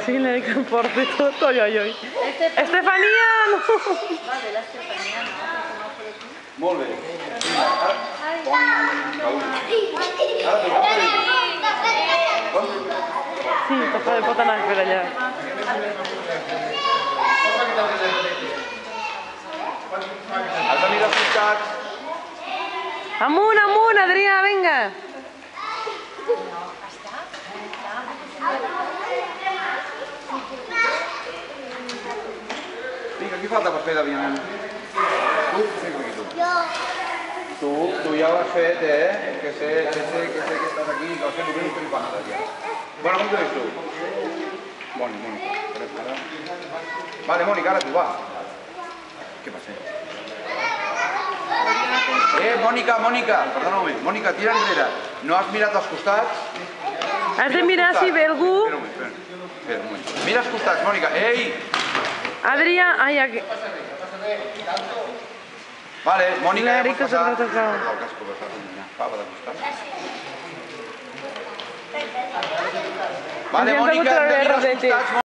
Sí, le que porte tot. Oi, oi, oi. Estefania! No! Vale, l'Estefania no. Molt bé. Sí, pot anar per allà. Has de mirar els costats. Amunt, amunt, Adrià, vinga! Vinga, qui falta per fer d'aviament? Tu? Sí, aquí tu. Tu ja ho has fet, Que sé que estàs aquí, que ho has fet ben flipada ja. Bueno, com te dius tu? Mònica. Vale, Mònica, ara tu, va. Què passa? Mònica, perdona un moment. Mònica, tira enrere. No has mirat als costats? Has de mirar si ve algú. Espera un moment. Mira als costats, Mònica. Ei! Adrià, ai, aquí. Vale, Mònica, ja L'Eric pots s'ha passar. retocado. El casco que estàs allà. Va de costat. Vale, Ens hem Mònica, begut hem de el mirar als rodete. costats.